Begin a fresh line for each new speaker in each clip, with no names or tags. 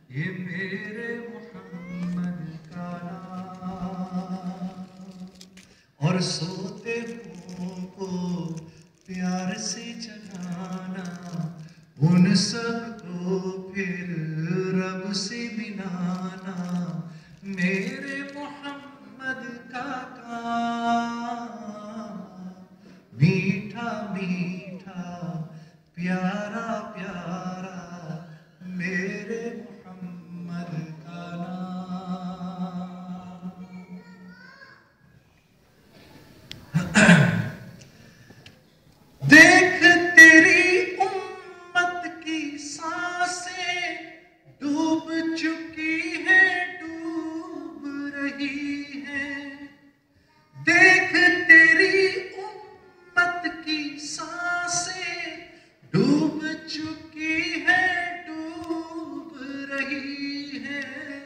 ये मेरे मोहम्मद का नाम। और सोते हुओं को प्यार से जगाना, उन सब को फिर रब से मिलाना, मेरे मोहम्मद का काम। मीठा मीठा प्यारा प्यारा मेरे मोहम्मद का नाम। देख तेरी उम्मत की सांसें डूब चुकी है, डूब रही है। देख तेरी उम्मत की सांसें डूब चुकी है, डूब रही है।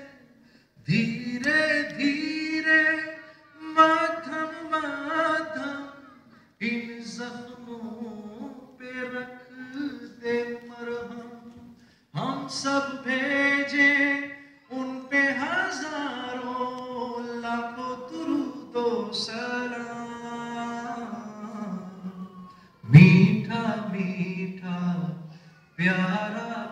धीरे धीरे माधम माधम इन जख्मों पे रख दे मरहम। हम सब भेजे उन पे हजारों लाखों दुरूदो सलाम। मीठा मीठा प्यारा